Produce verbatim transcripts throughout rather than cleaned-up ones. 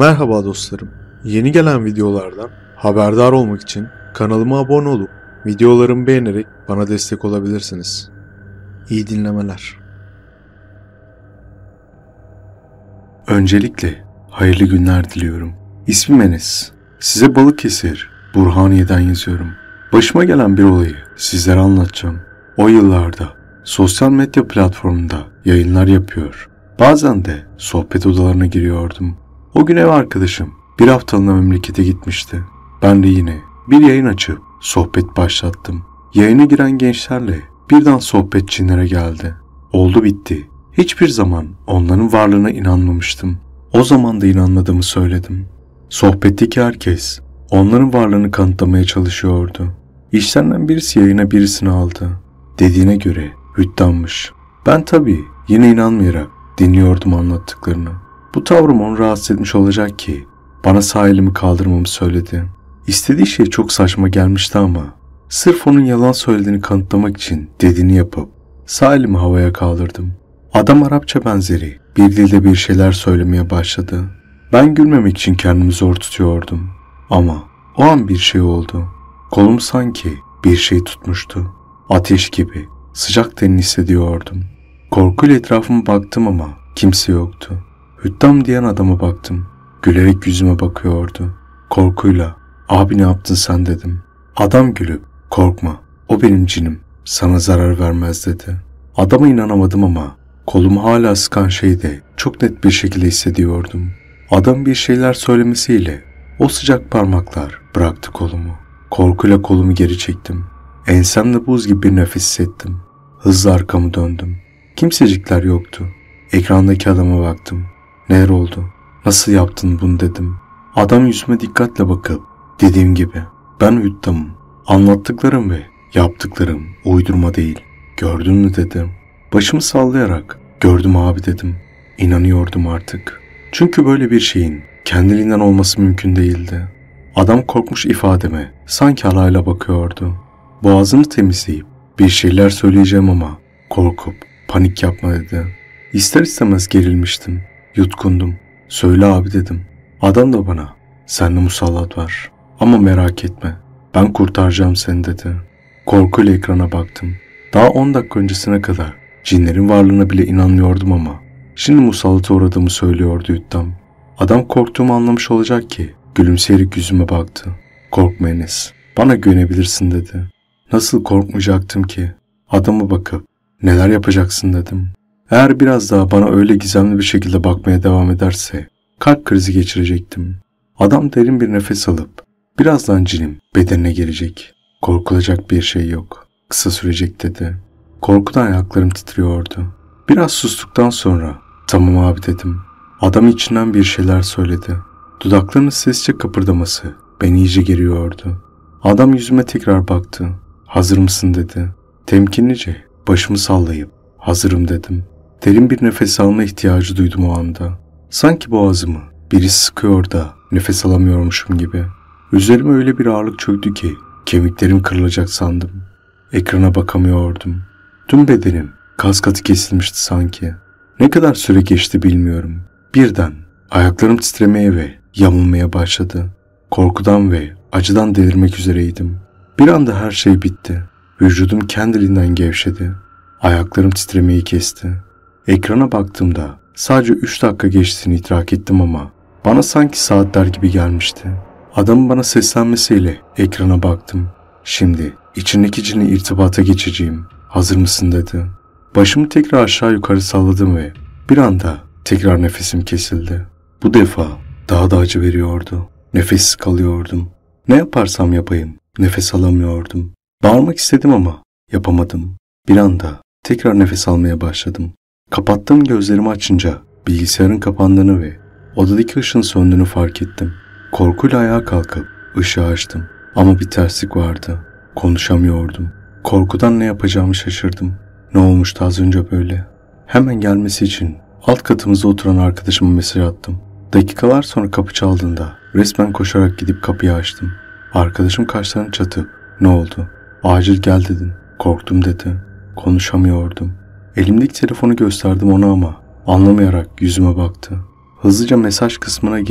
Merhaba dostlarım. Yeni gelen videolardan haberdar olmak için kanalıma abone olup videolarımı beğenerek bana destek olabilirsiniz. İyi dinlemeler. Öncelikle hayırlı günler diliyorum. İsmim Enes. Size Balıkesir, Burhaniye'den yazıyorum. Başıma gelen bir olayı sizlere anlatacağım. O yıllarda sosyal medya platformunda yayınlar yapıyor. Bazen de sohbet odalarına giriyordum. O gün ev arkadaşım bir haftalığına memlekete gitmişti. Ben de yine bir yayın açıp sohbet başlattım. Yayına giren gençlerle birden sohbet Çinlere geldi. Oldu bitti. Hiçbir zaman onların varlığına inanmamıştım. O zaman da inanmadığımı söyledim. Sohbetteki herkes onların varlığını kanıtlamaya çalışıyordu. İşlerinden birisi yayına birisini aldı. Dediğine göre hüddanmış. Ben tabii yine inanmayarak dinliyordum anlattıklarını. Bu tavrım onu rahatsız etmiş olacak ki bana sağ elimi kaldırmamı söyledi. İstediği şey çok saçma gelmişti ama sırf onun yalan söylediğini kanıtlamak için dediğini yapıp sağ elimi havaya kaldırdım. Adam Arapça benzeri bir dilde bir şeyler söylemeye başladı. Ben gülmemek için kendimi zor tutuyordum. Ama o an bir şey oldu. Kolum sanki bir şey tutmuştu. Ateş gibi sıcak tenini hissediyordum. Korkuyla etrafıma baktım ama kimse yoktu. Hüddam diyen adama baktım. Gülerek yüzüme bakıyordu. Korkuyla "Abi ne yaptın sen?" dedim. Adam gülüp "Korkma, o benim cinim, sana zarar vermez" dedi. Adama inanamadım ama kolumu hala sıkan şeyde çok net bir şekilde hissediyordum. Adam bir şeyler söylemesiyle o sıcak parmaklar bıraktı kolumu. Korkuyla kolumu geri çektim. Ensemde buz gibi bir nefes hissettim. Hızla arkamı döndüm. Kimsecikler yoktu. Ekrandaki adama baktım. "Neler oldu? Nasıl yaptın bunu?" dedim. Adam yüzüme dikkatle bakıp "Dediğim gibi ben hüddamım. Anlattıklarım ve yaptıklarım uydurma değil. Gördün mü?" dedim. Başımı sallayarak "Gördüm abi" dedim. İnanıyordum artık. Çünkü böyle bir şeyin kendiliğinden olması mümkün değildi. Adam korkmuş ifademe sanki alayla bakıyordu. Boğazını temizleyip bir şeyler söyleyeceğim ama korkup "Panik yapma" dedi. İster istemez gerilmiştim. Yutkundum. "Söyle abi" dedim. Adam da bana "Sende musallat var ama merak etme, ben kurtaracağım seni" dedi. Korkuyla ekrana baktım. Daha on dakika öncesine kadar cinlerin varlığına bile inanmıyordum ama şimdi musallata uğradığımı söylüyordu hüddam. Adam korktuğumu anlamış olacak ki gülümseyerek yüzüme baktı. "Korkma Enes, bana güvenebilirsin" dedi. Nasıl korkmayacaktım ki? Adama bakıp "Neler yapacaksın?" dedim. Eğer biraz daha bana öyle gizemli bir şekilde bakmaya devam ederse kalp krizi geçirecektim. Adam derin bir nefes alıp "Birazdan cinim bedenine gelecek. Korkulacak bir şey yok. Kısa sürecek" dedi. Korkudan ayaklarım titriyordu. Biraz sustuktan sonra "Tamam abi" dedim. Adam içinden bir şeyler söyledi. Dudaklarının sessizce kıpırdaması beni iyice geriyordu. Adam yüzüme tekrar baktı. "Hazır mısın?" dedi. Temkinlice başımı sallayıp "Hazırım" dedim. Derin bir nefes alma ihtiyacı duydum o anda. Sanki boğazımı birisi sıkıyor da nefes alamıyormuşum gibi. Üzerime öyle bir ağırlık çöktü ki kemiklerim kırılacak sandım. Ekrana bakamıyordum. Tüm bedenim kas katı kesilmişti sanki. Ne kadar süre geçti bilmiyorum. Birden ayaklarım titremeye ve yamulmaya başladı. Korkudan ve acıdan delirmek üzereydim. Bir anda her şey bitti. Vücudum kendiliğinden gevşedi. Ayaklarım titremeyi kesti. Ekrana baktığımda sadece üç dakika geçtiğini idrak ettim ama bana sanki saatler gibi gelmişti. Adamın bana seslenmesiyle ekrana baktım. "Şimdi içindeki cinle irtibata geçeceğim. Hazır mısın?" dedi. Başımı tekrar aşağı yukarı salladım ve bir anda tekrar nefesim kesildi. Bu defa daha da acı veriyordu. Nefessiz kalıyordum. Ne yaparsam yapayım nefes alamıyordum. Bağırmak istedim ama yapamadım. Bir anda tekrar nefes almaya başladım. Kapattığım gözlerimi açınca bilgisayarın kapandığını ve odadaki ışığın söndüğünü fark ettim. Korkuyla ayağa kalkıp ışığı açtım. Ama bir terslik vardı. Konuşamıyordum. Korkudan ne yapacağımı şaşırdım. Ne olmuştu az önce böyle? Hemen gelmesi için alt katımızda oturan arkadaşıma mesaj attım. Dakikalar sonra kapı çaldığında resmen koşarak gidip kapıyı açtım. Arkadaşım kaşlarını çatıp "Ne oldu? Acil gel" dedin. "Korktum" dedi. Konuşamıyordum. Elimdeki telefonu gösterdim ona ama anlamayarak yüzüme baktı. Hızlıca mesaj kısmına girip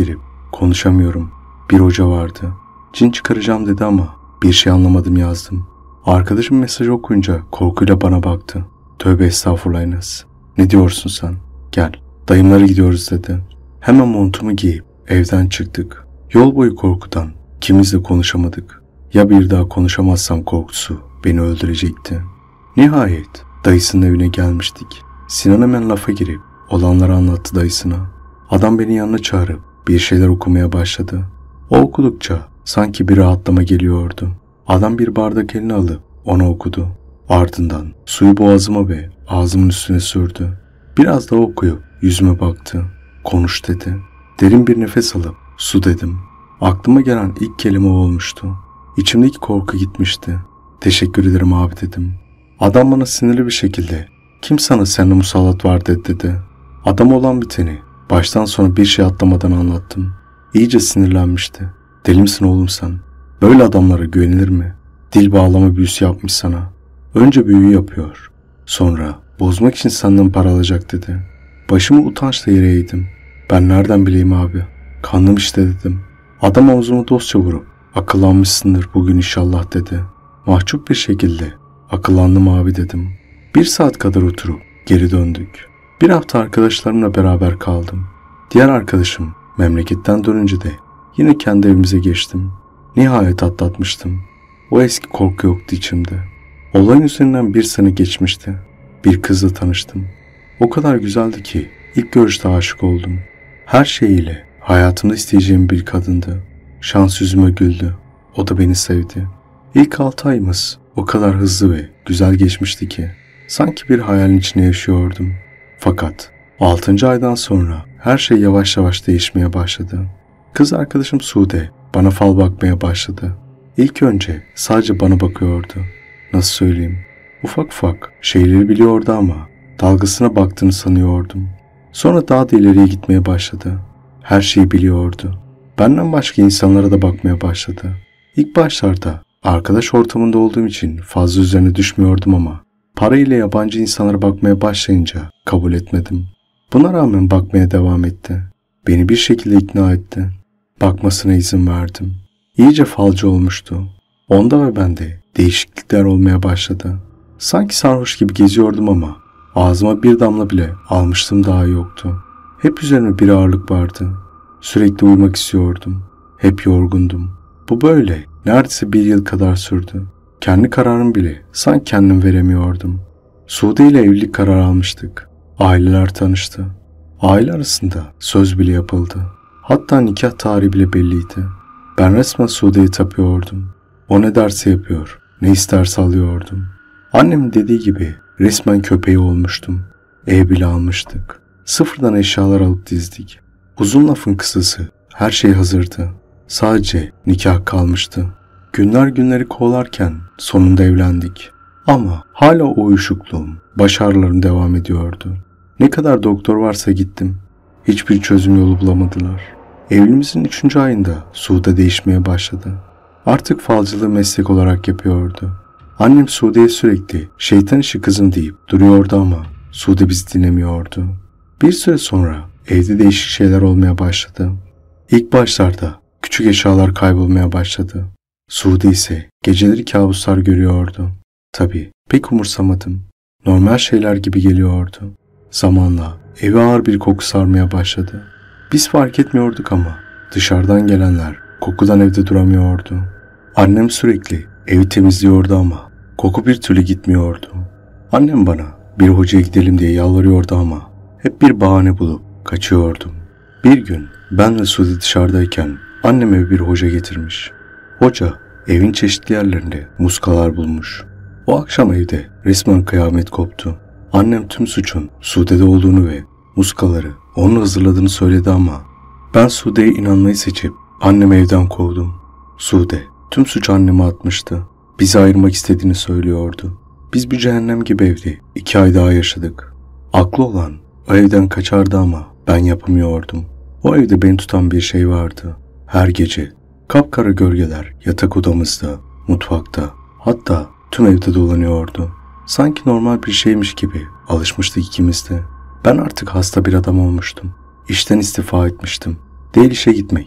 Konuşamıyorum. Bir hoca vardı. Cin çıkaracağım dedi ama bir şey anlamadım yazdım. Arkadaşım mesajı okuyunca korkuyla bana baktı. Tövbe estağfurullah Enes. Ne diyorsun sen? Gel. Dayımlara gidiyoruz dedi. Hemen montumu giyip evden çıktık. Yol boyu korkudan ikimiz de konuşamadık. Ya bir daha konuşamazsam korkusu beni öldürecekti. Nihayet dayısının evine gelmiştik. Sinan hemen lafa girip olanları anlattı dayısına. Adam beni yanına çağırıp bir şeyler okumaya başladı. O okudukça sanki bir rahatlama geliyordu. Adam bir bardak eline alıp onu okudu. Ardından suyu boğazıma ve ağzımın üstüne sürdü. Biraz daha okuyup yüzüme baktı. Konuş dedi. Derin bir nefes alıp su dedim. Aklıma gelen ilk kelime o olmuştu. İçimdeki korku gitmişti. Teşekkür ederim abi dedim. Adam bana sinirli bir şekilde kim sana seninle musallat var dedi dedi. Adam olan biteni baştan sona bir şey atlamadan anlattım. İyice sinirlenmişti. Deli misin oğlum sen? Böyle adamlara güvenilir mi? Dil bağlama büyüsü yapmış sana. Önce büyü yapıyor. Sonra bozmak için senden para alacak dedi. Başımı utançla yere eğdim. Ben nereden bileyim abi? Kandım işte dedim. Adam omzumu dostça vurup akıllanmışsındır bugün inşallah dedi. Mahcup bir şekilde akıllandım abi dedim. Bir saat kadar oturup geri döndük. Bir hafta arkadaşlarımla beraber kaldım. Diğer arkadaşım memleketten dönünce de yine kendi evimize geçtim. Nihayet atlatmıştım. O eski korku yoktu içimde. Olayın üzerinden bir sene geçmişti. Bir kızla tanıştım. O kadar güzeldi ki ilk görüşte aşık oldum. Her şeyiyle hayatımda isteyeceğim bir kadındı. Şans yüzüme güldü. O da beni sevdi. İlk altı ayımız o kadar hızlı ve güzel geçmişti ki sanki bir hayalin içinde yaşıyordum. Fakat altıncı aydan sonra her şey yavaş yavaş değişmeye başladı. Kız arkadaşım Sude bana fal bakmaya başladı. İlk önce sadece bana bakıyordu. Nasıl söyleyeyim? Ufak ufak şeyleri biliyordu ama dalgasına baktığını sanıyordum. Sonra daha da ileriye gitmeye başladı. Her şeyi biliyordu. Benden başka insanlara da bakmaya başladı. İlk başlarda arkadaş ortamında olduğum için fazla üzerine düşmüyordum ama para ile yabancı insanlara bakmaya başlayınca kabul etmedim. Buna rağmen bakmaya devam etti. Beni bir şekilde ikna etti. Bakmasına izin verdim. İyice falcı olmuştu. Onda ve bende değişiklikler olmaya başladı. Sanki sarhoş gibi geziyordum ama ağzıma bir damla bile almıştım daha yoktu. Hep üzerime bir ağırlık vardı. Sürekli uyumak istiyordum. Hep yorgundum. Bu böyle neredeyse bir yıl kadar sürdü. Kendi kararımı bile sanki kendim veremiyordum. Sude ile evlilik kararı almıştık. Aileler tanıştı. Aile arasında söz bile yapıldı. Hatta nikah tarihi bile belliydi. Ben resmen Sude'yi tapıyordum. O ne derse yapıyor, ne isterse alıyordum. Annemin dediği gibi resmen köpeği olmuştum. Ev bile almıştık. Sıfırdan eşyalar alıp dizdik. Uzun lafın kısası her şey hazırdı. Sadece nikah kalmıştı. Günler günleri kovalarken sonunda evlendik. Ama hala o uyuşukluğum, baş ağrılarım devam ediyordu. Ne kadar doktor varsa gittim. Hiçbir çözüm yolu bulamadılar. Evliliğimizin üçüncü ayında Sude değişmeye başladı. Artık falcılığı meslek olarak yapıyordu. Annem Sude'ye sürekli şeytan işi kızım deyip duruyordu ama Sude bizi dinlemiyordu. Bir süre sonra evde değişik şeyler olmaya başladı. İlk başlarda küçük eşyalar kaybolmaya başladı. Sude ise geceleri kabuslar görüyordu. Tabii pek umursamadım. Normal şeyler gibi geliyordu. Zamanla evi ağır bir koku sarmaya başladı. Biz fark etmiyorduk ama dışarıdan gelenler kokudan evde duramıyordu. Annem sürekli evi temizliyordu ama koku bir türlü gitmiyordu. Annem bana bir hocaya gidelim diye yalvarıyordu ama hep bir bahane bulup kaçıyordum. Bir gün ben ve Sude dışarıdayken annem eve bir hoca getirmiş. Hoca evin çeşitli yerlerinde muskalar bulmuş. O akşam evde resmen kıyamet koptu. Annem tüm suçun Sude'de olduğunu ve muskaları onun hazırladığını söyledi ama ben Sude'ye inanmayı seçip annemi evden kovdum. Sude tüm suçu anneme atmıştı. Bizi ayırmak istediğini söylüyordu. Biz bir cehennem gibi evde iki ay daha yaşadık. Aklı olan o evden kaçardı ama ben yapamıyordum. O evde beni tutan bir şey vardı. Her gece kapkara gölgeler yatak odamızda, mutfakta, hatta tüm evde dolanıyordu. Sanki normal bir şeymiş gibi alışmıştık ikimiz de. Ben artık hasta bir adam olmuştum. İşten istifa etmiştim. Değil işe gitmek,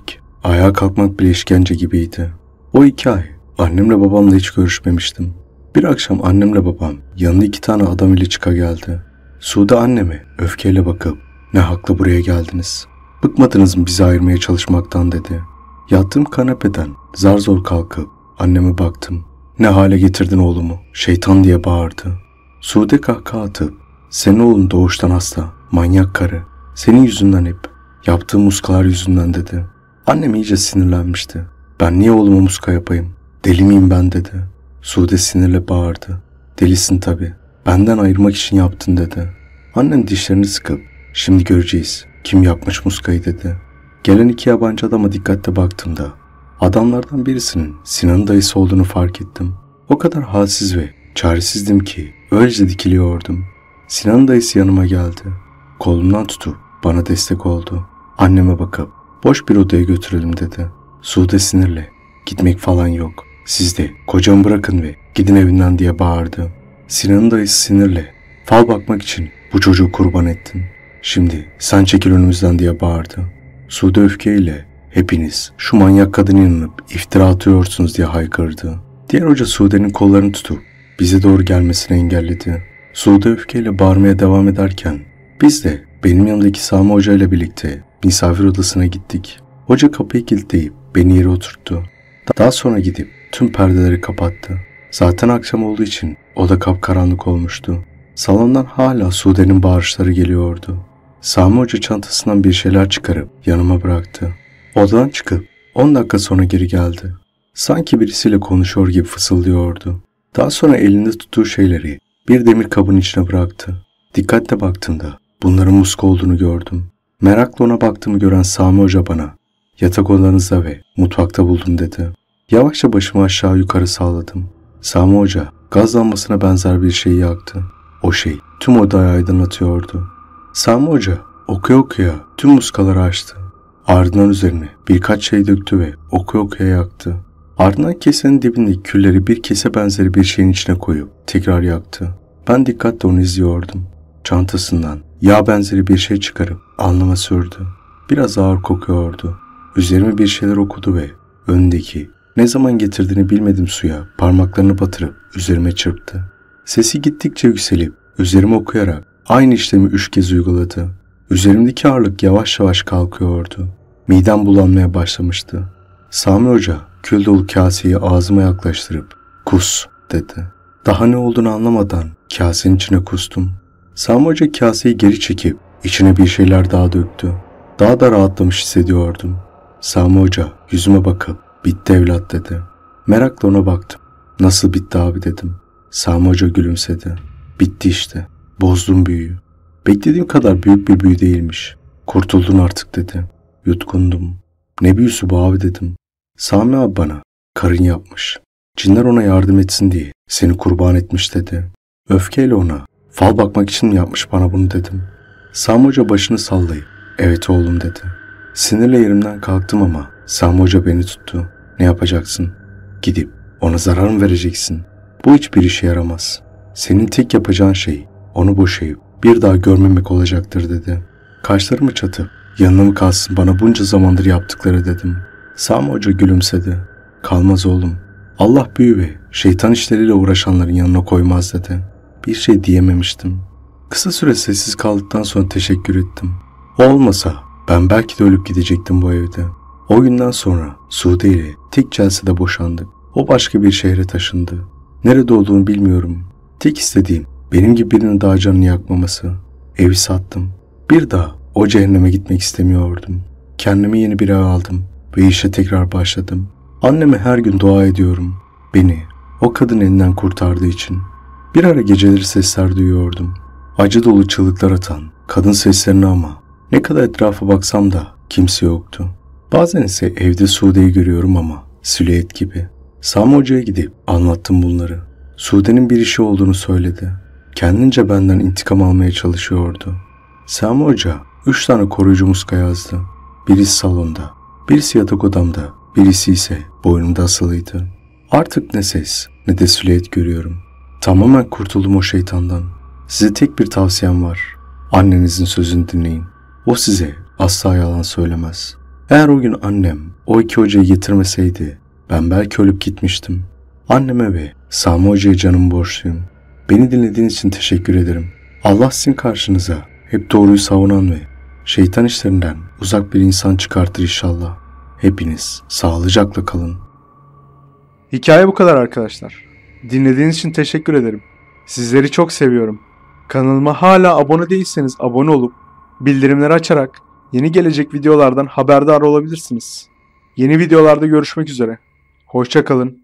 Ayağa kalkmak bile işkence gibiydi. O iki ay annemle babamla hiç görüşmemiştim. Bir akşam annemle babam yanında iki tane adam ile çıka geldi. Sude anneme öfkeyle bakıp "Ne hakla buraya geldiniz? Bıkmadınız mı bizi ayırmaya çalışmaktan?" dedi. Yattığım kanepeden zar zor kalkıp anneme baktım. "Ne hale getirdin oğlumu? Şeytan!" diye bağırdı. Sude kahkaha atıp "Senin oğlun doğuştan hasta, manyak karı. Senin yüzünden hep, yaptığım muskalar yüzünden" dedi. Annem iyice sinirlenmişti. "Ben niye oğluma muska yapayım? Deli miyim ben?" dedi. Sude sinirle bağırdı. "Delisin tabii. Benden ayırmak için yaptın" dedi. Annem dişlerini sıkıp "Şimdi göreceğiz kim yapmış muskayı" dedi. Gelen iki yabancı adama dikkatle baktığımda adamlardan birisinin Sinan'ın dayısı olduğunu fark ettim. O kadar halsiz ve çaresizdim ki öylece dikiliyordum. Sinan'ın dayısı yanıma geldi. Kolumdan tutup bana destek oldu. Anneme bakıp "Boş bir odaya götürelim" dedi. Sude sinirle "Gitmek falan yok. Siz de kocamı bırakın ve gidin evinden" diye bağırdı. Sinan'ın dayısı sinirle "Fal bakmak için bu çocuğu kurban ettin. Şimdi sen çekil önümüzden" diye bağırdı. Sude öfkeyle "Hepiniz şu manyak kadına inanıp iftira atıyorsunuz" diye haykırdı. Diğer hoca Sude'nin kollarını tutup bize doğru gelmesini engelledi. Sude öfkeyle bağırmaya devam ederken biz de benim yanımdaki Sami Hoca ile birlikte misafir odasına gittik. Hoca kapıyı kilitleyip beni yere oturttu. Daha sonra gidip tüm perdeleri kapattı. Zaten akşam olduğu için oda kapkaranlık olmuştu. Salondan hala Sude'nin bağırışları geliyordu. Sami Hoca çantasından bir şeyler çıkarıp yanıma bıraktı. Odadan çıkıp on dakika sonra geri geldi. Sanki birisiyle konuşuyor gibi fısıldıyordu. Daha sonra elinde tuttuğu şeyleri bir demir kabın içine bıraktı. Dikkatle baktığımda bunların muska olduğunu gördüm. Merakla ona baktığımı gören Sami Hoca bana "Yatak odanızda ve mutfakta buldum" dedi. Yavaşça başımı aşağı yukarı salladım. Sami Hoca gaz lambasına benzer bir şey yaktı. O şey tüm odayı aydınlatıyordu. Sami Hoca okuya okuya tüm muskaları açtı. Ardından üzerine birkaç şey döktü ve okuya okuya yaktı. Ardından kesenin dibindeki külleri bir kese benzeri bir şeyin içine koyup tekrar yaktı. Ben dikkatle onu izliyordum. Çantasından yağ benzeri bir şey çıkarıp alnıma sürdü. Biraz ağır kokuyordu. Üzerime bir şeyler okudu ve önündeki ne zaman getirdiğini bilmediğim suya parmaklarını batırıp üzerime çırptı. Sesi gittikçe yükselip üzerime okuyarak aynı işlemi üç kez uyguladı. Üzerimdeki ağırlık yavaş yavaş kalkıyordu. Midem bulanmaya başlamıştı. Sami Hoca kül dolu kaseyi ağzıma yaklaştırıp "Kus" dedi. Daha ne olduğunu anlamadan kasenin içine kustum. Sami Hoca kaseyi geri çekip içine bir şeyler daha döktü. Daha da rahatlamış hissediyordum. Sami Hoca yüzüme bakıp "Bitti evlat" dedi. Merakla ona baktım. "Nasıl bitti abi?" dedim. Sami Hoca gülümsedi. "Bitti işte. Bozdum büyüyü. Beklediğim kadar büyük bir büyü değilmiş. Kurtuldun artık" dedi. Yutkundum. "Ne büyüsü bu abi?" dedim. Sami abi bana "Karın yapmış. Cinler ona yardım etsin diye seni kurban etmiş" dedi. Öfkeyle ona "Fal bakmak için mi yapmış bana bunu?" dedim. Sami Hoca başını sallayıp "Evet oğlum" dedi. Sinirle yerimden kalktım ama Sami Hoca beni tuttu. "Ne yapacaksın? Gidip ona zarar mı vereceksin? Bu hiçbir işe yaramaz. Senin tek yapacağın şey onu boşayıp bir daha görmemek olacaktır" dedi. Kaşlarımı çatıp "Yanına mı kalsın bana bunca zamandır yaptıkları" dedim. Sami Hoca gülümsedi. "Kalmaz oğlum. Allah büyü ve şeytan işleriyle uğraşanların yanına koymaz" dedi. Bir şey diyememiştim. Kısa süre sessiz kaldıktan sonra teşekkür ettim. O olmasa ben belki de ölüp gidecektim bu evde. O günden sonra Sude ile tek celsede boşandık. O başka bir şehre taşındı. Nerede olduğunu bilmiyorum. Tek istediğim benim gibi birinin daha canını yakmaması. Evi sattım. Bir daha o cehenneme gitmek istemiyordum. Kendime yeni bir ev aldım ve işe tekrar başladım. Anneme her gün dua ediyorum. Beni o kadın elinden kurtardığı için. Bir ara geceleri sesler duyuyordum. Acı dolu çığlıklar atan kadın seslerini ama ne kadar etrafa baksam da kimse yoktu. Bazen ise evde Sude'yi görüyorum ama silüet gibi. Sami Hoca'ya gidip anlattım bunları. Sude'nin bir işi olduğunu söyledi. Kendince benden intikam almaya çalışıyordu. Sami Hoca üç tane koruyucu muska yazdı. Birisi salonda, birisi yatak odamda, birisi ise boynumda asılıydı. Artık ne ses ne de silüet görüyorum. Tamamen kurtuldum o şeytandan. Size tek bir tavsiyem var. Annenizin sözünü dinleyin. O size asla yalan söylemez. Eğer o gün annem O iki hocayı getirmeseydi ben belki ölüp gitmiştim. Anneme ve Sami Hoca'ya canım borçluyum. Beni dinlediğiniz için teşekkür ederim. Allah sizin karşınıza hep doğruyu savunan ve şeytan işlerinden uzak bir insan çıkartır inşallah. Hepiniz sağlıcakla kalın. Hikaye bu kadar arkadaşlar. Dinlediğiniz için teşekkür ederim. Sizleri çok seviyorum. Kanalıma hala abone değilseniz abone olup bildirimleri açarak yeni gelecek videolardan haberdar olabilirsiniz. Yeni videolarda görüşmek üzere. Hoşça kalın.